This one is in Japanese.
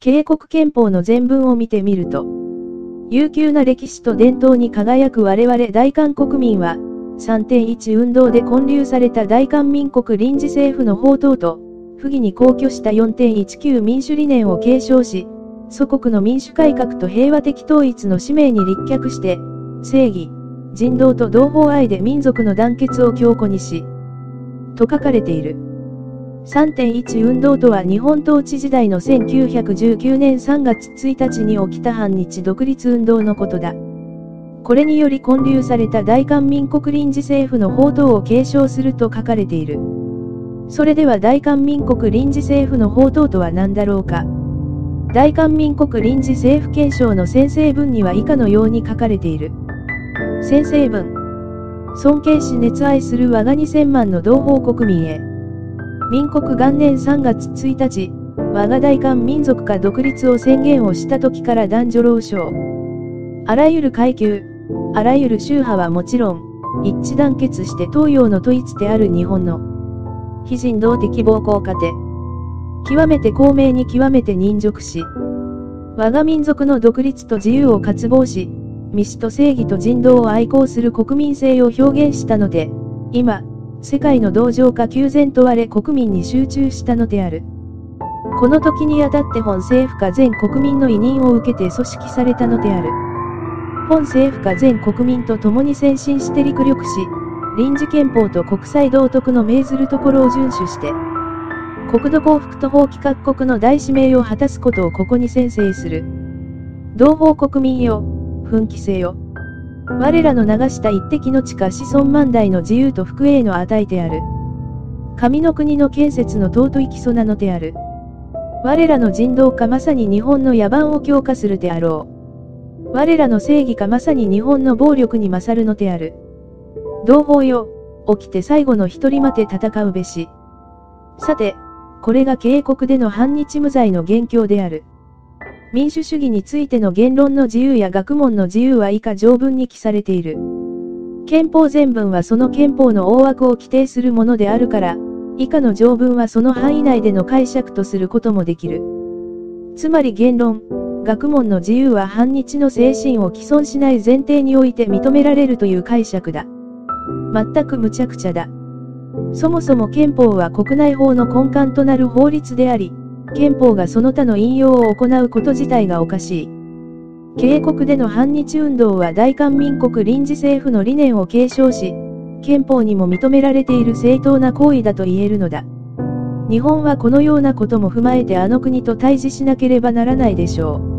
警告憲法の全文を見てみると、悠久な歴史と伝統に輝く我々大韓国民は、3.1 運動で建立された大韓民国臨時政府の法統と、不義に公挙した 4.19 民主理念を継承し、祖国の民主改革と平和的統一の使命に立脚して、正義、人道と同胞愛で民族の団結を強固にし、と書かれている。3.1 運動とは日本統治時代の1919年3月1日に起きた反日独立運動のことだ。これにより建立された大韓民国臨時政府の法統を継承すると書かれている。それでは大韓民国臨時政府の法統とは何だろうか。大韓民国臨時政府憲章の宣誓文には以下のように書かれている。宣誓文。尊敬し熱愛する我が2000万の同胞国民へ。民国元年3月1日、我が大韓民族が独立を宣言をした時から男女老少。あらゆる階級、あらゆる宗派はもちろん、一致団結して東洋の統一である日本の非人道的暴行下で、極めて公明に極めて忍辱し、我が民族の独立と自由を渇望し、民主と正義と人道を愛好する国民性を表現したので、今、世界の同情か求全問われ国民に集中したのである。この時にあたって本政府か全国民の委任を受けて組織されたのである。本政府か全国民と共に先進して力し、臨時憲法と国際道徳の命ずるところを遵守して、国土幸福と法規各国の大使命を果たすことをここに宣誓する。同胞国民よ、奮起せよ。我らの流した一滴の地下子孫万代の自由と福栄の与えてある。神の国の建設の尊い基礎なのである。我らの人道かまさに日本の野蛮を強化するであろう。我らの正義かまさに日本の暴力に勝るのである。同胞よ、起きて最後の一人まで戦うべし。さて、これが警告での反日無罪の元凶である。民主主義についての言論の自由や学問の自由は以下条文に記されている。憲法全文はその憲法の大枠を規定するものであるから、以下の条文はその範囲内での解釈とすることもできる。つまり言論、学問の自由は反日の精神を毀損しない前提において認められるという解釈だ。全く無茶苦茶だ。そもそも憲法は国内法の根幹となる法律であり、憲法がその他の引用を行うこと自体がおかしい。警告での反日運動は大韓民国臨時政府の理念を継承し、憲法にも認められている正当な行為だと言えるのだ。日本はこのようなことも踏まえてあの国と対峙しなければならないでしょう。